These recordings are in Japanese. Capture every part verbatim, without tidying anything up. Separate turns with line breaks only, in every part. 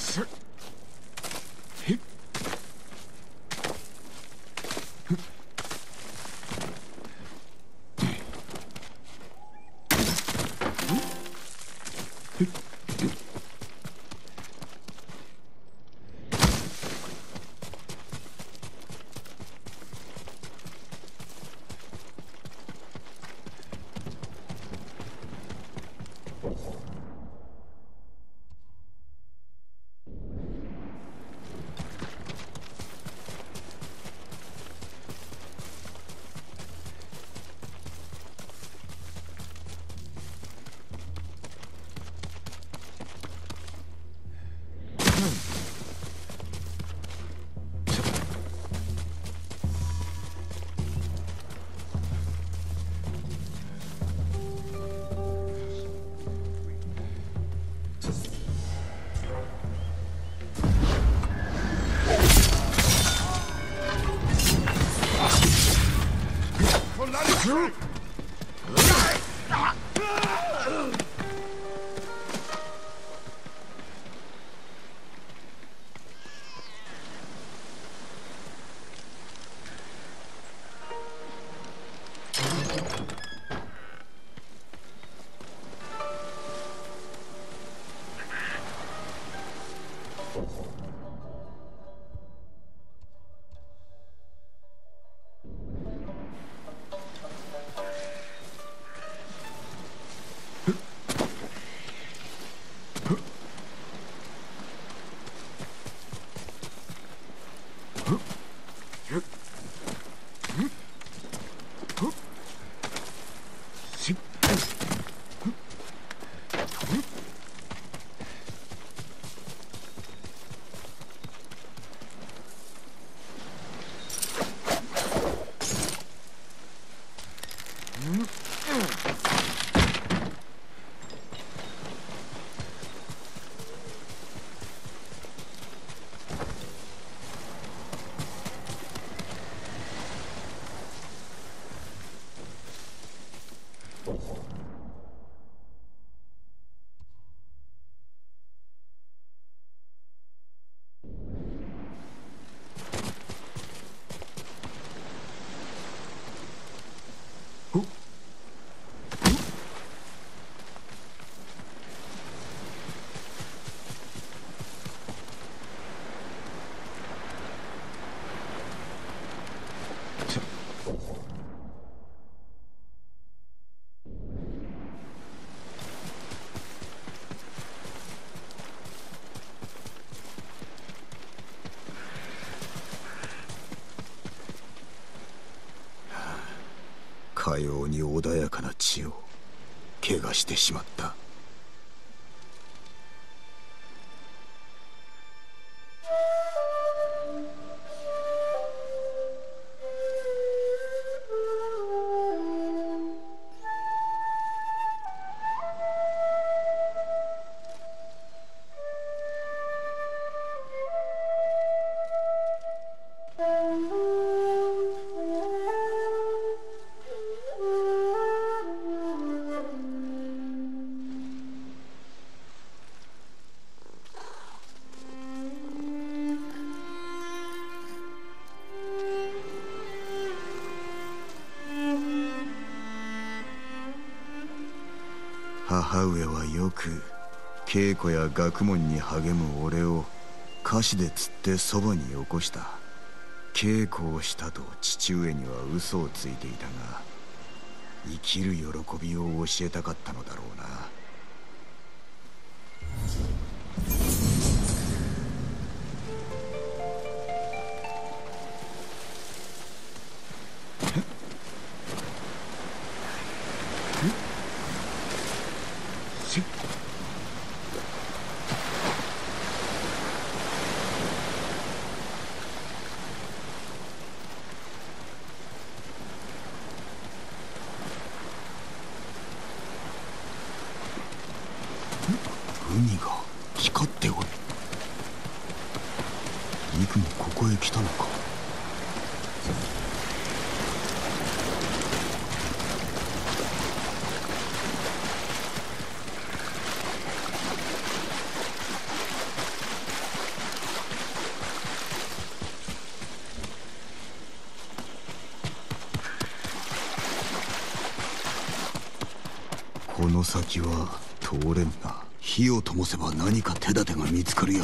かように穏やかな血を怪我してしまった。母上はよく稽古や学問に励む俺を菓子で釣ってそばによこした。稽古をしたと父上には嘘をついていたが、生きる喜びを教えたかったのだろうな。海が光っておる。陸もここへ来たのか。 この先は通れんな。火を灯せば何か手立てが見つかるよ。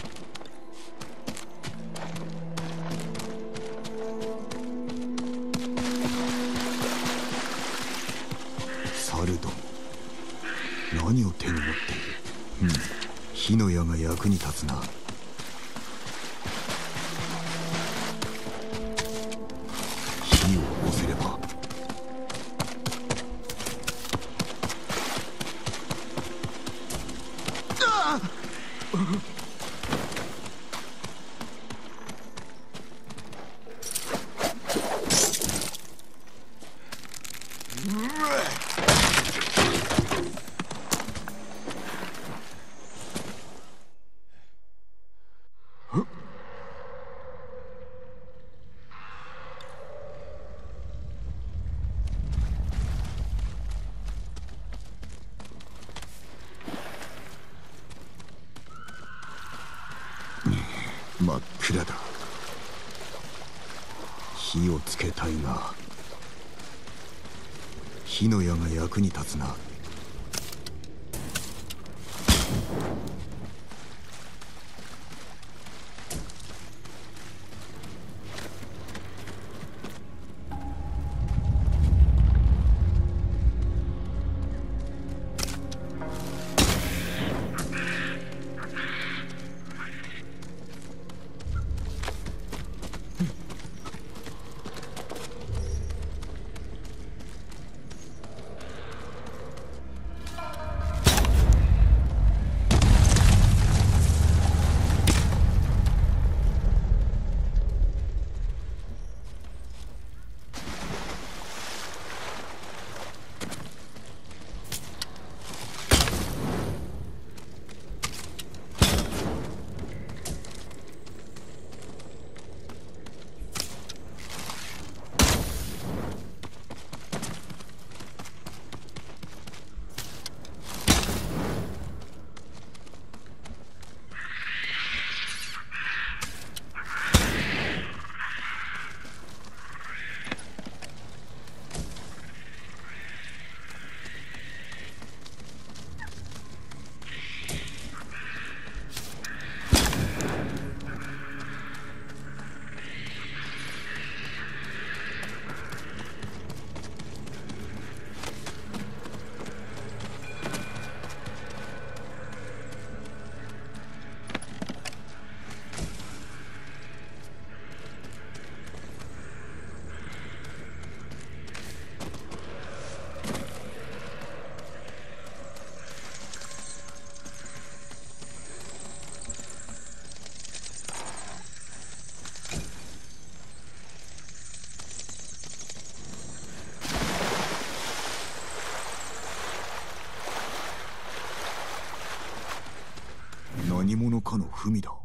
猿ども、何を手に持っている。うん、火の矢が役に立つな。火を起こせれば真っ暗だ。火をつけたいが火の矢が役に立つな。何者かの文だ。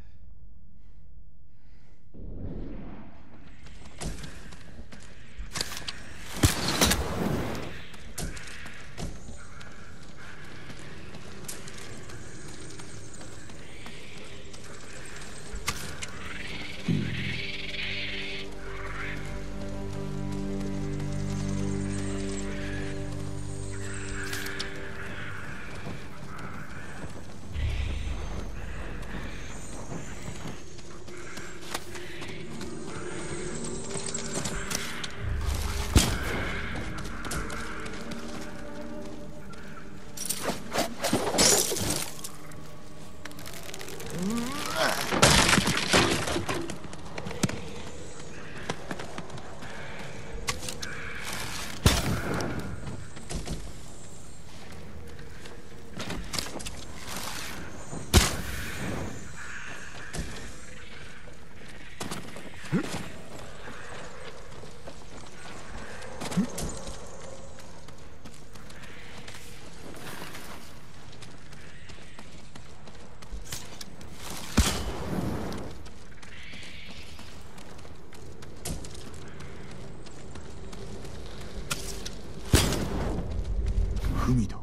文だ。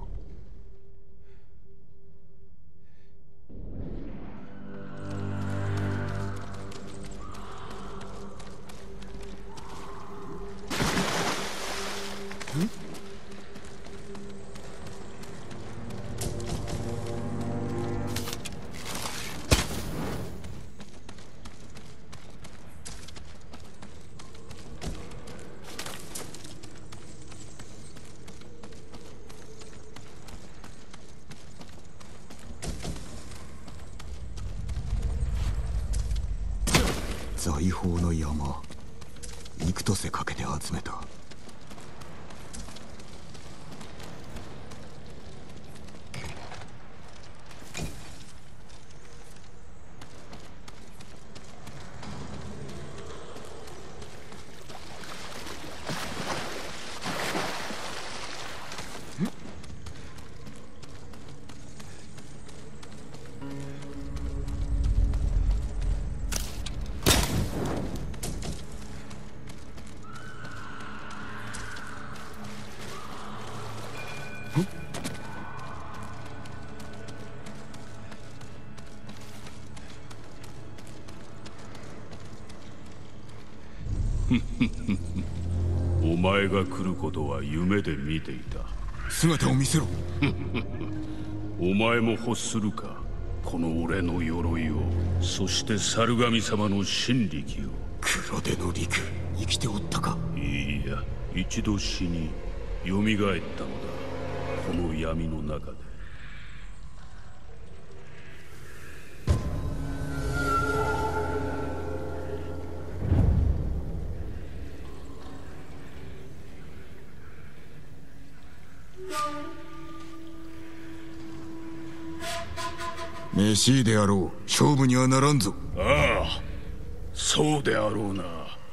財宝の山、幾とせかけて集めた。
お前が来ることは夢で見ていた。
姿を見せろ。
お前も欲するか、この俺の鎧を、そして猿神様の神力を。
黒手の陸、生きておったか。
いいや、一度死に蘇ったのだ、この闇の中で。
めしいであろう。勝負にはならんぞ。
ああ、そうであろうな。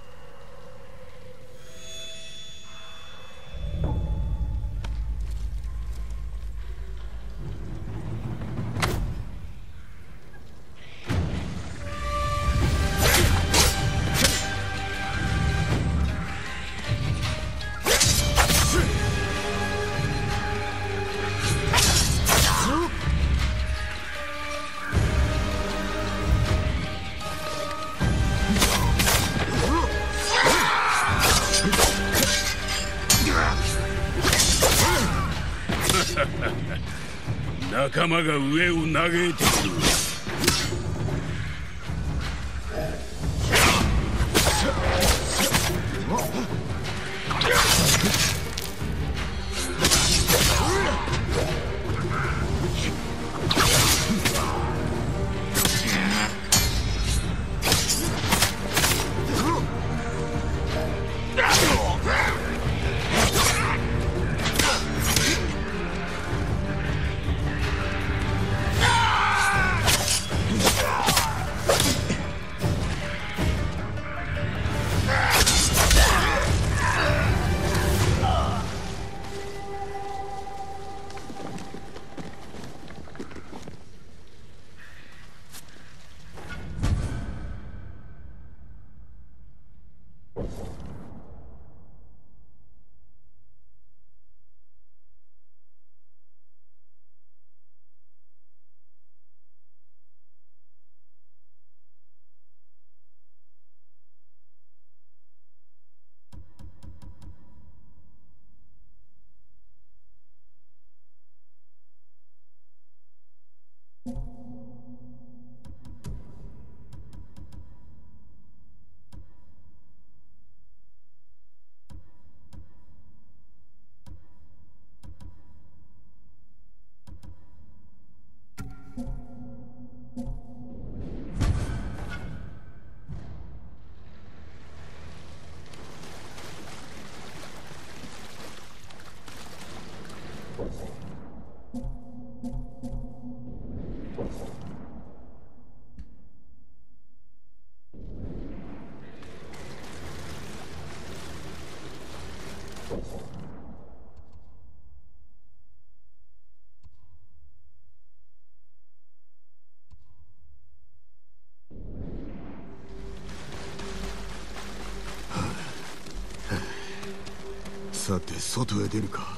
仲間が上を嘆いてくる。
さて外へ出るか。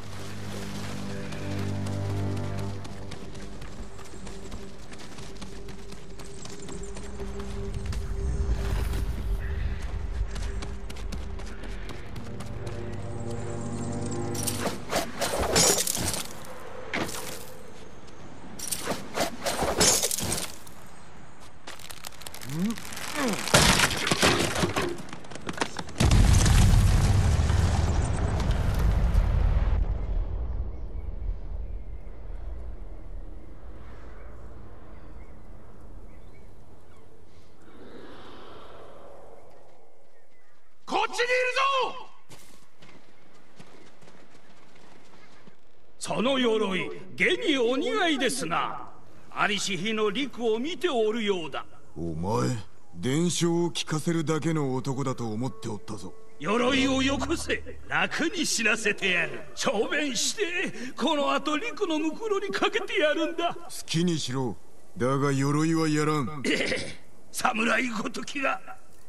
その鎧現にお似合いですな。ありし日の陸を見ておるようだ。
お前伝承を聞かせるだけの男だと思っておったぞ。
鎧をよこせ。楽に死なせてやる。小便してこの後陸の袋にかけてやるんだ。
好きにしろ。だが鎧はやらん。
侍ごときが。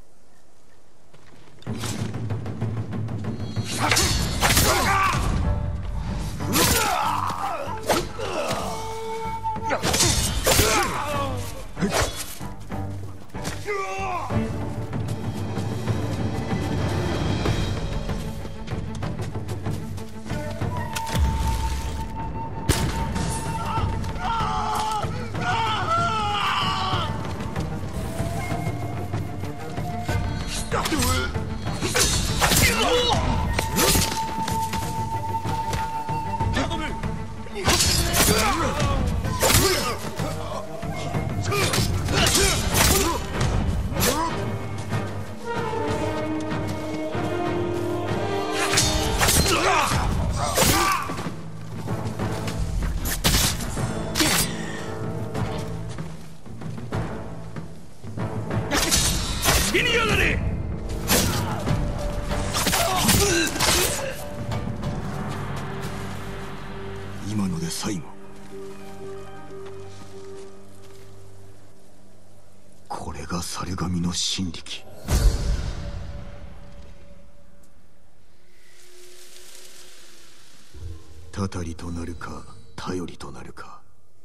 今ので最後。これが猿神の神力。たたりとなるか頼りとなるか。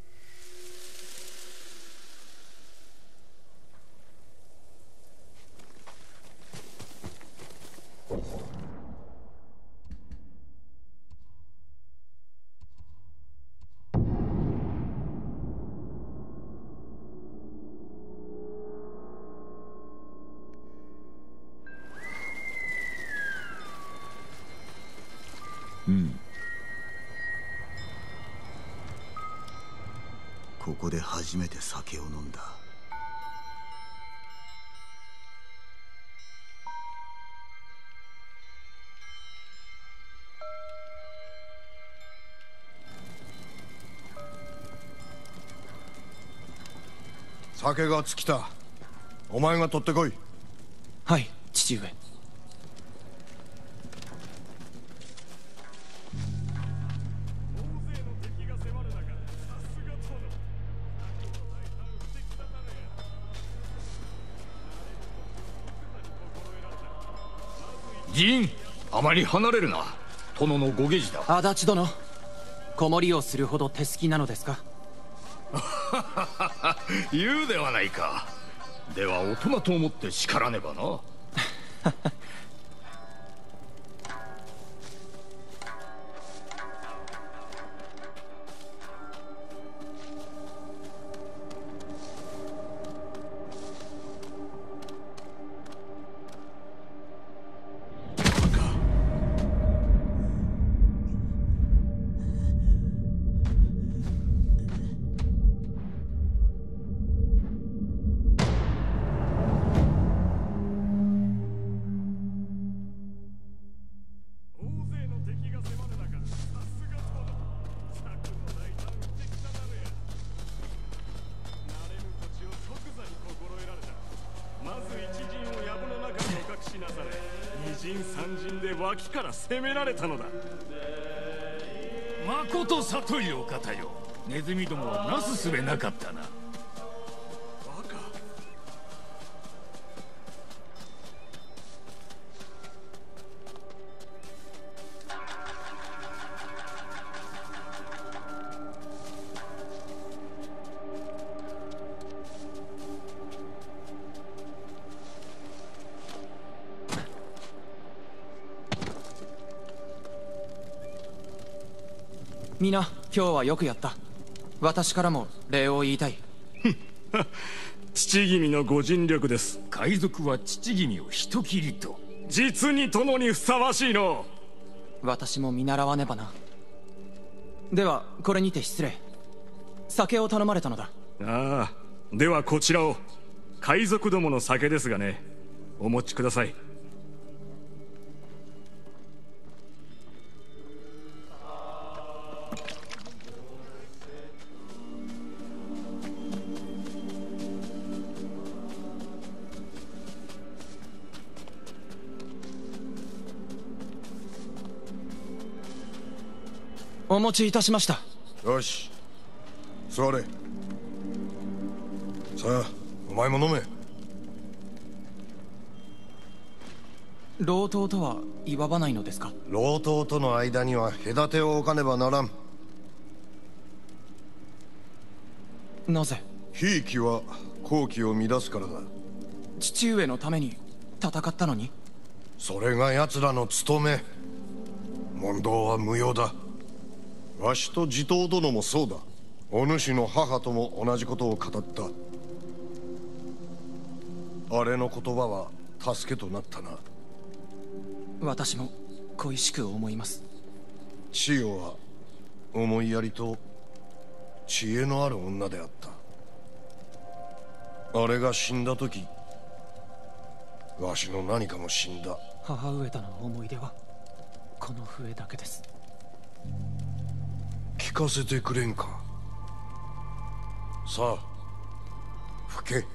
うん。ここで初めて酒を飲んだ。
酒が尽きた。お前が取ってこい。
はい、父上。
陣、あまり離れるな。殿のご下知だ。
足立殿、子守りをするほど手すきなのですか？
言うではないか。では大人と思って叱らねばな。
脇から攻められたのだ。
まこと里いお方よ。ネズミどもはなすすべなかったな。
バカ。
皆、今日はよくやった。私からも礼を言いたい。
父君のご尽力です。
海賊は父君を人斬りと。
実に殿にふさわしいの。
私も見習わねばな。ではこれにて失礼。酒を頼まれたのだ。
ああ、ではこちらを。海賊どもの酒ですがね、お持ちください。
お持ちいたしました。
よし、座れ。さあ、お前も飲め。
老頭とは祝わないのですか？
老頭との間には隔てを置かねばならん。
なぜ？
ひいきは好機を乱すからだ。
父上のために戦ったのに？
それが奴らの務め。問答は無用だ。わしと地頭殿もそうだ。お主の母とも同じことを語った。あれの言葉は助けとなったな。
私も恋しく思います。
千代は思いやりと知恵のある女であった。あれが死んだ時、わしの何かも死んだ。
母上との思い出はこの笛だけです。
聞かせてくれんか。さあ、吹け。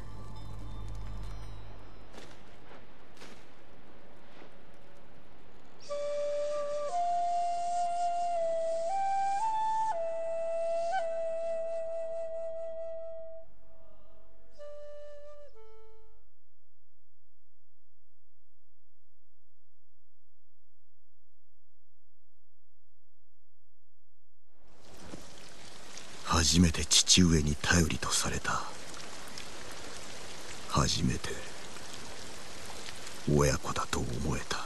初めて父上に頼りとされた。初めて親子だと思えた。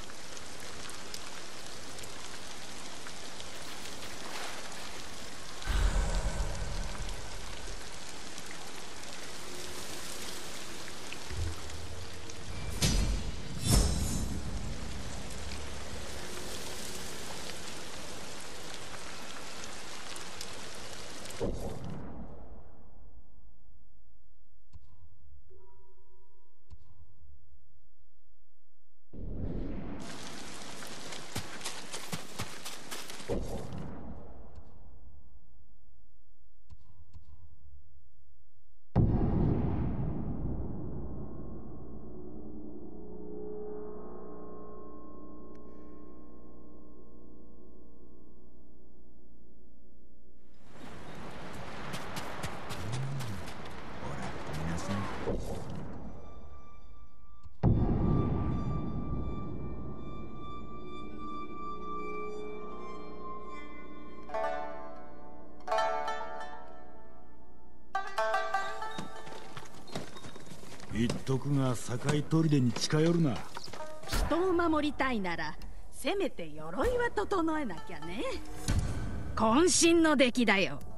言っとくが堺砦に近寄るな。
人を守りたいならせめて鎧は整えなきゃね。渾身の出来だよ。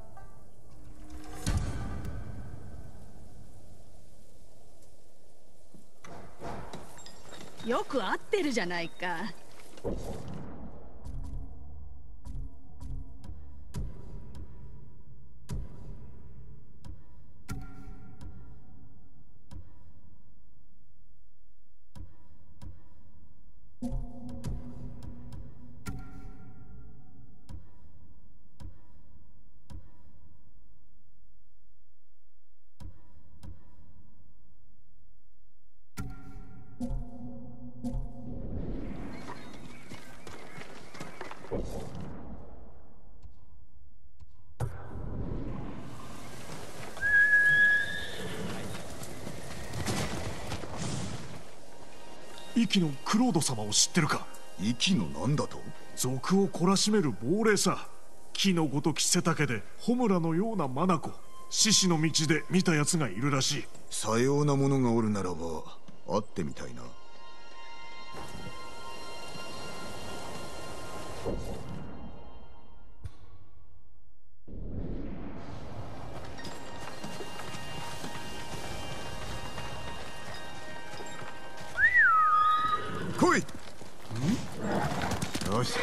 よく合ってるじゃないか。
息のクロード様を知ってるか？
息のなんだと？
賊を懲らしめる亡霊さ。木のごとき背丈で穂村のような眼獅子の道で見たやつがいるらしい。
さようなものがおるならば会ってみたいな。来い。ん？よし、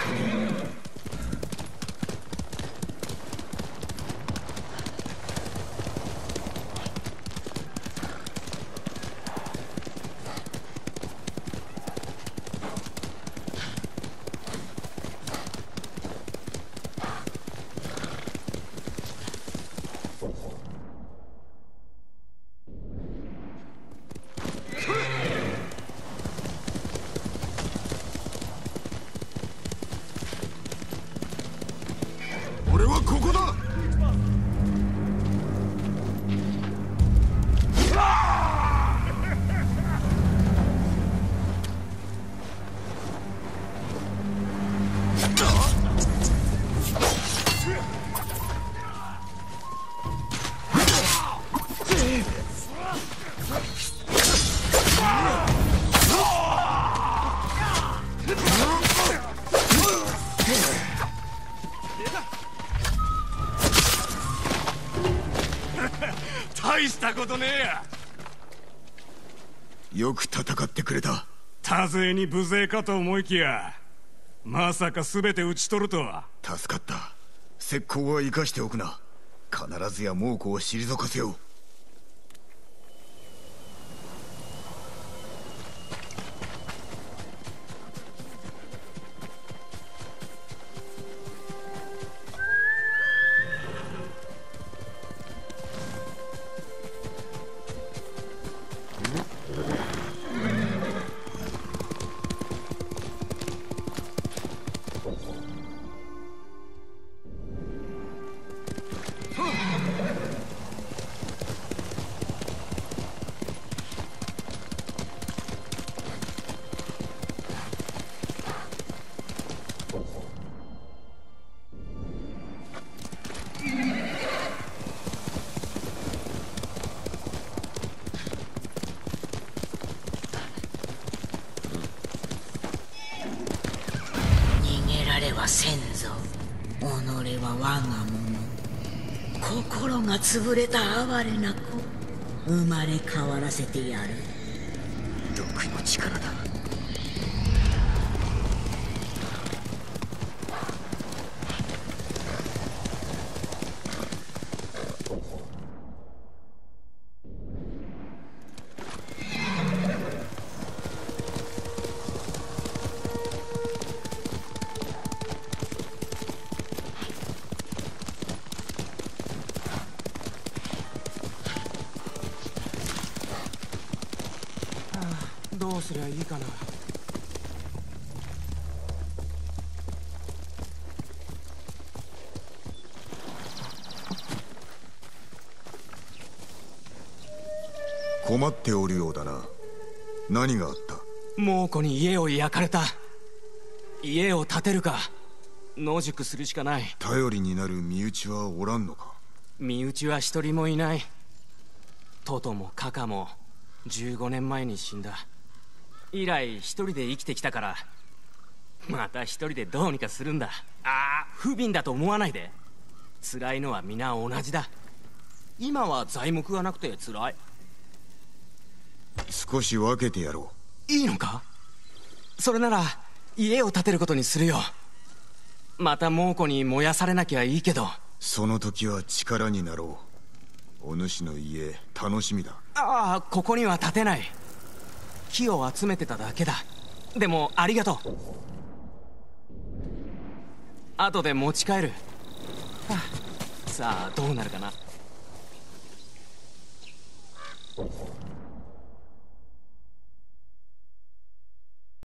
ことねえや。
よく戦ってくれた。
多勢に無勢かと思いきや、まさか全て討ち取るとは。
助かった。石膏は生かしておくな。必ずや猛虎を退かせよう。
先祖、己は我が物。心が潰れた哀れな子、生まれ変わらせてやる。
毒の力だ。
どうすりゃいいかな。
困っておるようだな。何があった？
猛虎に家を焼かれた。家を建てるか野宿するしかない。
頼りになる身内はおらんのか？
身内は一人もいない。トトもカカもじゅうごねんまえに死んだ。以来一人で生きてきたから、また一人でどうにかするんだ。ああ、不憫だと思わないで。辛いのは皆同じだ。今は材木がなくて辛い。
少し分けてやろ
う。いいのか？それなら家を建てることにするよ。また猛虎に燃やされなきゃいいけど。
その時は力になろう。お主の家楽しみだ。
ああ、ここには建てない。木を集めてただけだ。でもありがとう。後で持ち帰る。はあ、さあどうなるかな。